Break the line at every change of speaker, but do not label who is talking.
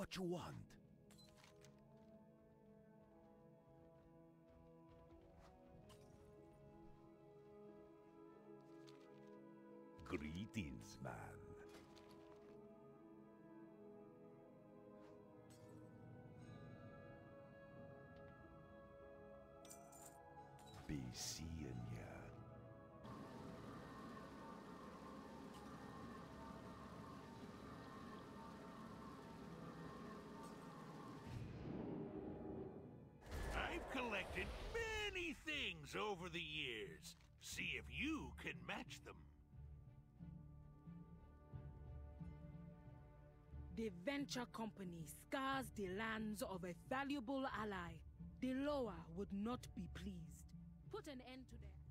what you want. Greetings, man. Be seeing ya.
I've collected many things over the years. See if you can match them.
The venture company scars the lands of a valuable ally. The Loa would not be pleased. Put an end to their